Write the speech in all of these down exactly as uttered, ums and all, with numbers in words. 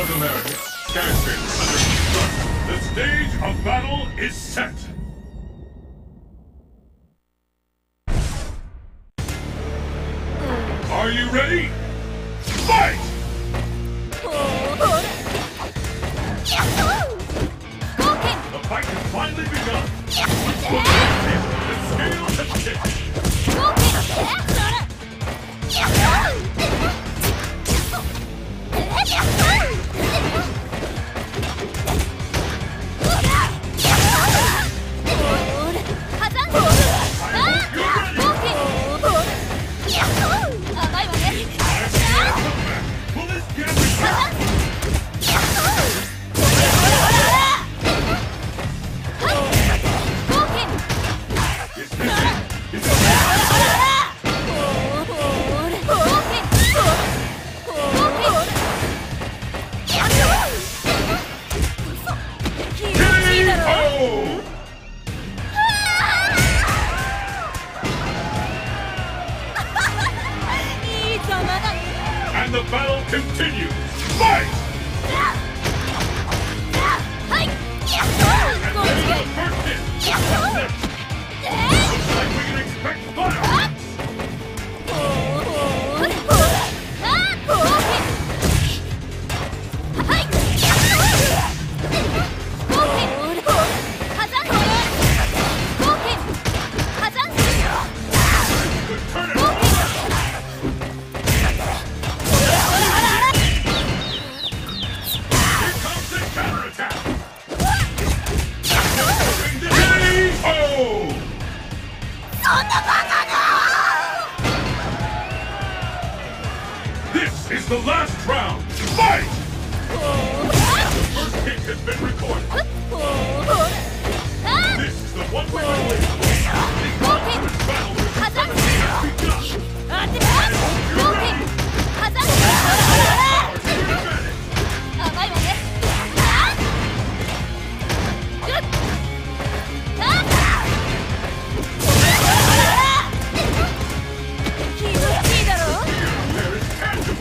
North America, Skystrip under construction. The stage of battle is set. Are you ready? Fight! The fight has finally begun. The scale has tipped. And the battle continues. Fight! And there's the first hit. Looks like we can expect fire. Turn it on. This is the last round. Fight! The first hit has been recorded. This is the one we will win. The ultimate battle with the enemy has begun. I hope you're ready. Power to your advantage. There is tangible.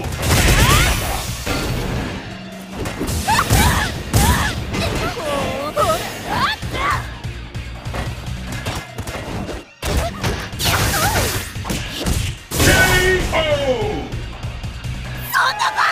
K O!